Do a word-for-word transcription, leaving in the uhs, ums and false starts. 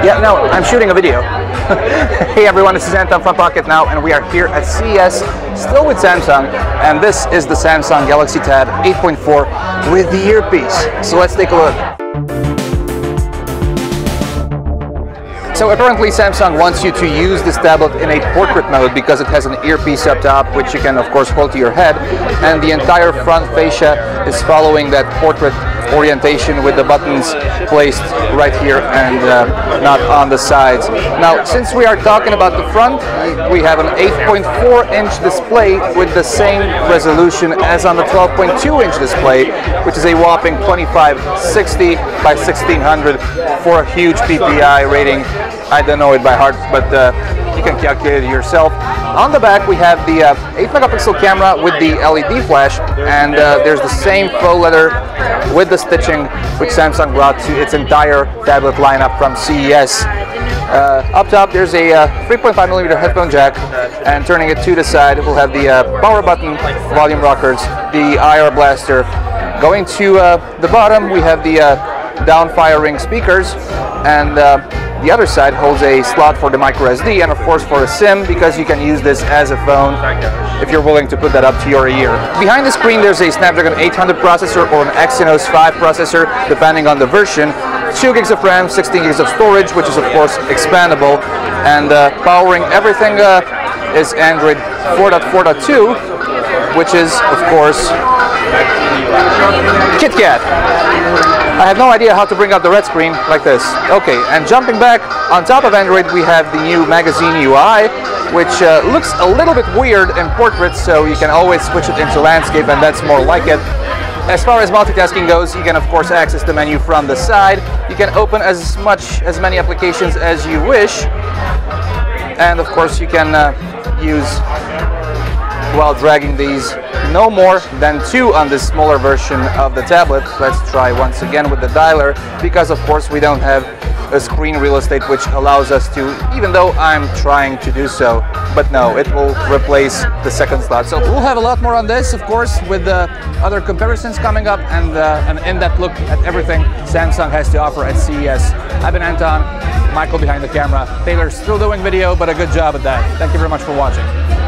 Yeah, no, I'm shooting a video. Hey everyone, this is Anton from Pocket Now, and we are here at C E S, still with Samsung, and this is the Samsung Galaxy Tab eight point four with the earpiece. So let's take a look. So apparently Samsung wants you to use this tablet in a portrait mode because it has an earpiece up top, which you can of course hold to your head, and the entire front fascia is following that portrait orientation with the buttons placed right here and uh, not on the sides. Now, since we are talking about the front, we have an eight point four inch display with the same resolution as on the twelve point two inch display, which is a whopping twenty-five sixty by sixteen hundred for a huge P P I rating. I don't know it by heart, but uh, you can calculate it yourself. On the back we have the uh, eight megapixel camera with the L E D flash, and uh, there's the same faux leather with the stitching which Samsung brought to its entire tablet lineup from C E S. Uh, up top there's a uh, three point five millimeter headphone jack, and turning it to the side we'll have the uh, power button, volume rockers, the I R blaster. Going to uh, the bottom we have the uh, down firing speakers, and uh, the other side holds a slot for the micro S D and of course for a SIM, because you can use this as a phone if you're willing to put that up to your ear. Behind the screen there's a Snapdragon eight hundred processor or an Exynos five processor depending on the version, two gigs of RAM, sixteen gigs of storage, which is of course expandable, and uh, powering everything uh, is Android four point four point two, which is of course KitKat. I have no idea how to bring up the red screen like this. Okay, and jumping back, on top of Android we have the new magazine U I, which uh, looks a little bit weird in portrait, so you can always switch it into landscape and that's more like it. As far as multitasking goes, you can of course access the menu from the side. You can open as much, as many applications as you wish, and of course you can uh, use, while dragging these, no more than two on this smaller version of the tablet. Let's try once again with the dialer, because of course we don't have a screen real estate which allows us to, even though I'm trying to do so, but no, it will replace the second slot. So we'll have a lot more on this, of course, with the other comparisons coming up, and uh, an in-depth look at everything Samsung has to offer at C E S. I've been Anton, Michael behind the camera. Taylor's still doing video, but a good job at that. Thank you very much for watching.